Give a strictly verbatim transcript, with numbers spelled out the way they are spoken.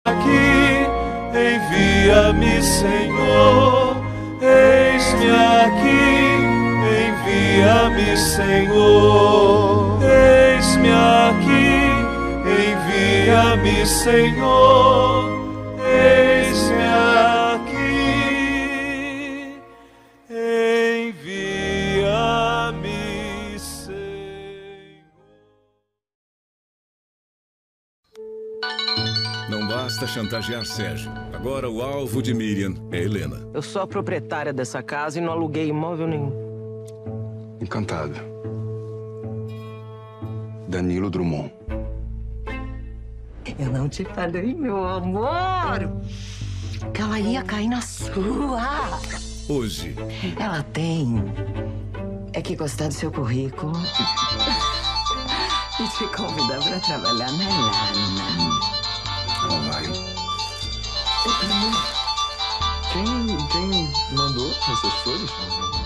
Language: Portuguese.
Aqui, envia-me, Senhor, eis-me aqui, envia-me, Senhor, eis-me aqui, envia-me, Senhor, eis-me aqui, envia-me, Senhor. Não basta chantagear Sérgio. Agora o alvo de Miriam é Helena. Eu sou a proprietária dessa casa e não aluguei imóvel nenhum. Encantado. Danilo Drummond. Eu não te falei, meu amor, que ela ia cair na sua. Hoje. Ela tem é que gostar do seu currículo e te convidar para trabalhar na Lana. Ela vai. Quem, quem mandou essas flores?